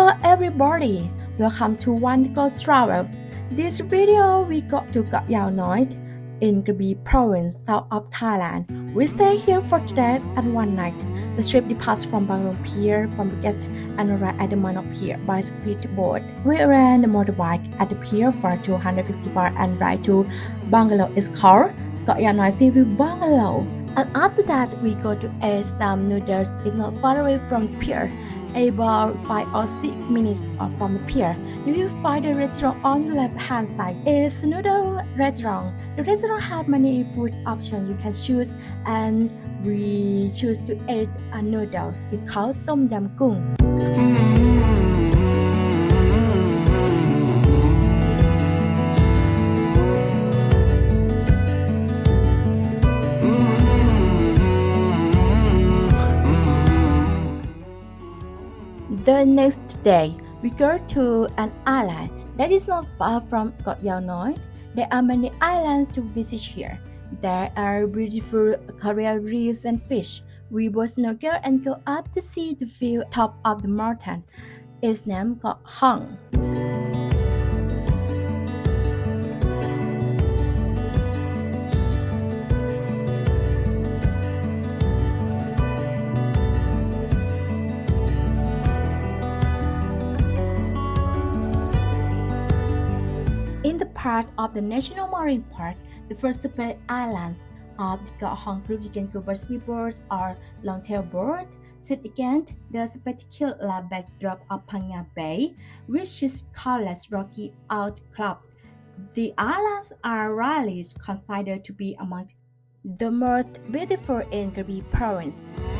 Hello everybody, welcome to One Go Travel. This video we go to Koh Yao Noi in Krabi province, south of Thailand. We stay here for 2 days and 1 night. The trip departs from Bangkok Pier, from Phuket, and arrive at the Manok Pier by speedboat. We ran the motorbike at the pier for 250 baht and ride to bungalow is called Koh Yao Noi Sea View Bungalow. And after that, we go to eat some noodles. It's not far away from the pier, about 5 or 6 minutes from the pier. You will find the restaurant on the left-hand side. It's a noodle restaurant. The restaurant has many food options you can choose, and we choose to eat noodles. It's called Tom Yam Kung. The next day, we go to an island that is not far from Koh Yao Noi. There are many islands to visit here. There are beautiful coral reefs and fish. We both snorkel and go up to see the view top of the mountain. Its name Koh Hong. In the part of the National Marine Park, the first separate islands of the Koh Hong group, you can go by speedboat or long-tail boat. Set against the spectacular backdrop of Phang Nga Bay, which is countless rocky outcrops. The islands are rarely considered to be among the most beautiful in Krabi province.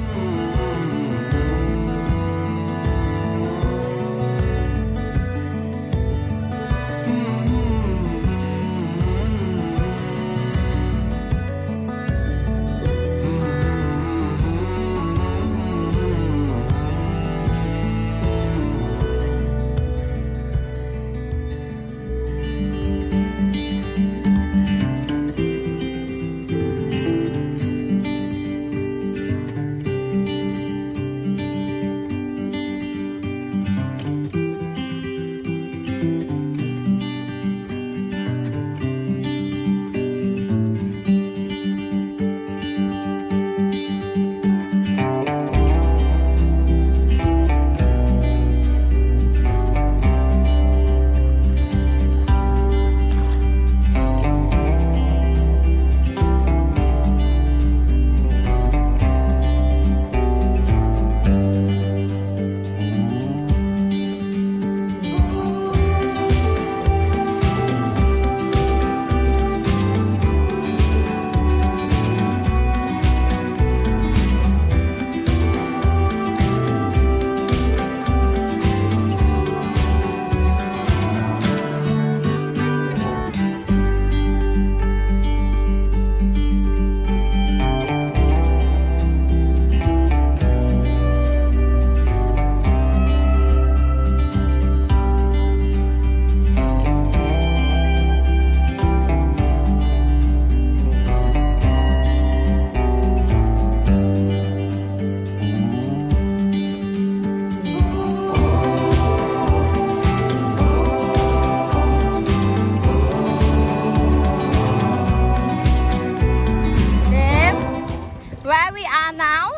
Where we are now?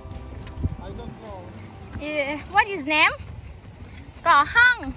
I don't know. What is name? Koh Hong.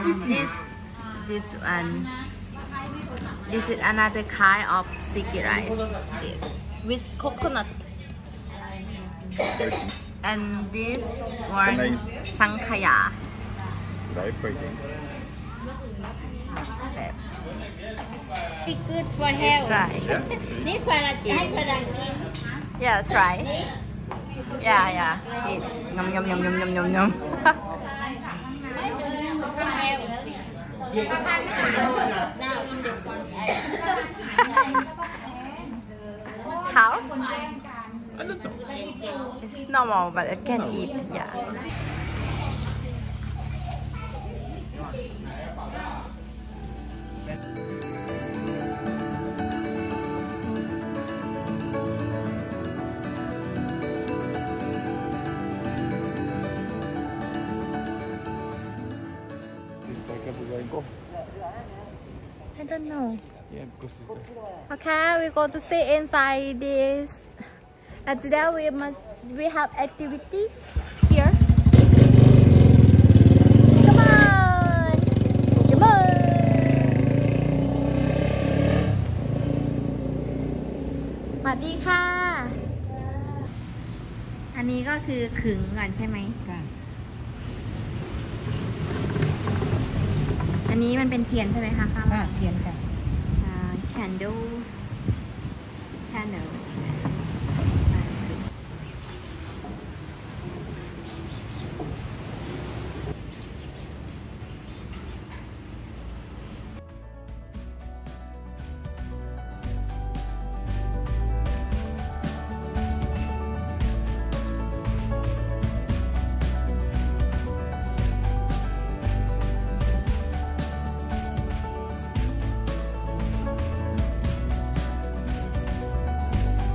This one. This is another kind of sticky rice. This with coconut. And this one Sankaya. It's good for health. Right. This for Yeah, try. Yeah. Eat. Yum yum yum yum yum yum yum. How? I don't know. It's normal, but it can eat. Yeah. I don't know. Yeah, because Okay, we go to see inside this. And today we have activity here. Come on! Come on! สวัสดีค่ะ อันนี้ก็คือขึงก่อนใช่ไหม อันนี้มันเป็นเทียนใช่ไหมคะข้างหลังเทียนค่ะ candle อ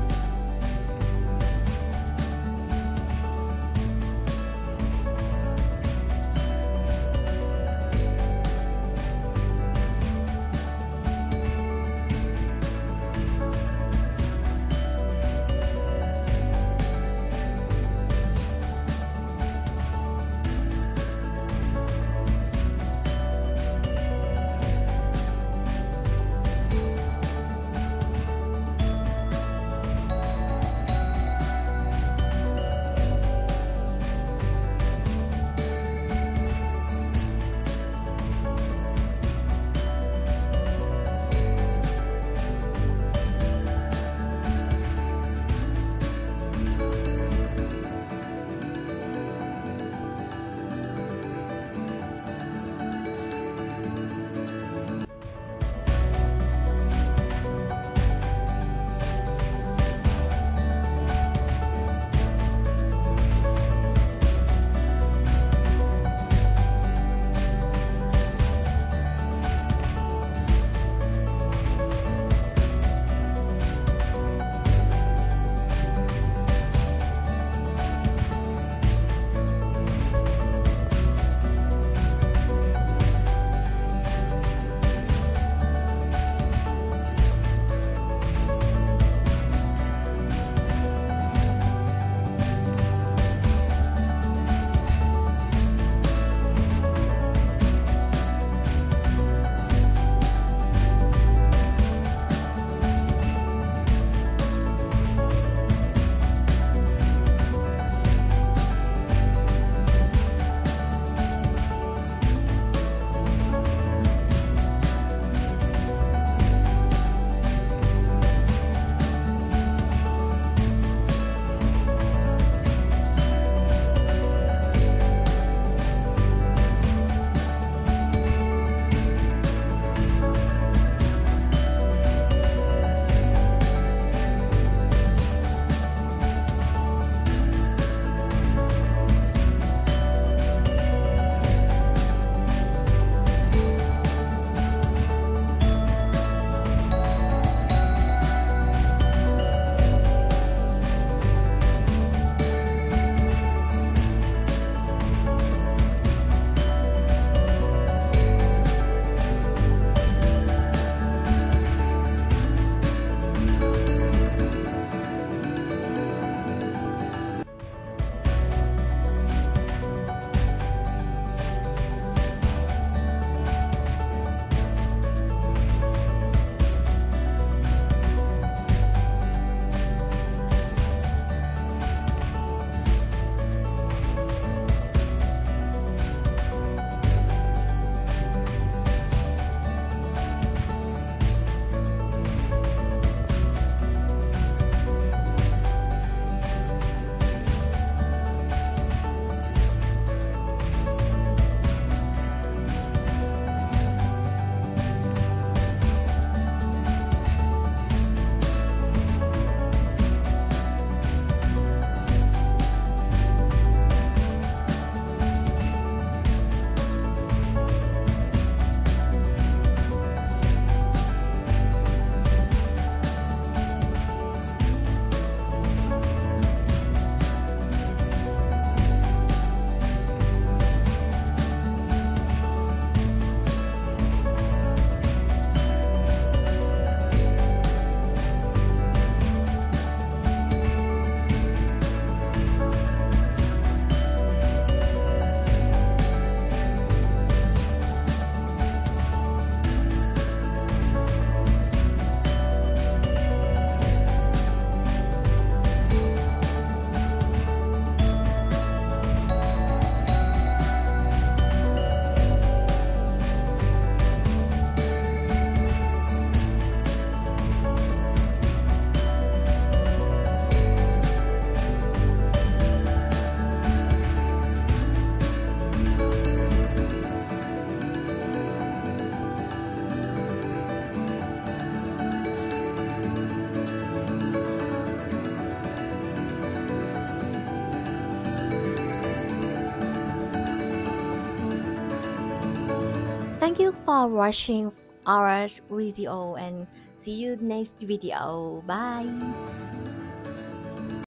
Thank you for watching our video and see you next video. Bye.